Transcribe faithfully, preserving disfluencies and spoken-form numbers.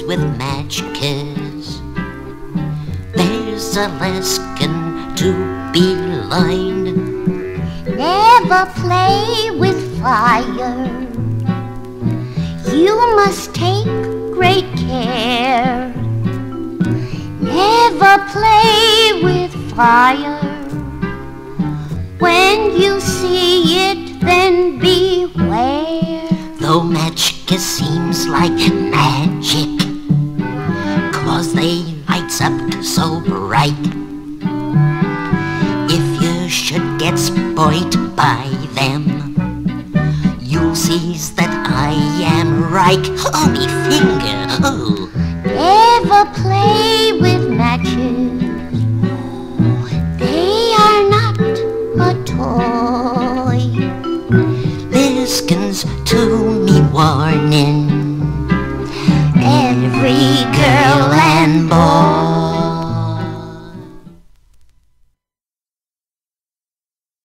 with matches. There's a lesson to be learned. Never play with fire. You must take great care. Never play with fire. When you see it, then beware. Though matchkiss seems like magic, 'cause they lights up so bright. If you should get spoilt by them, you'll see that I am right. Oh, me finger, oh. Never play with matches. They are not a toy. Listens to me warning. Every girl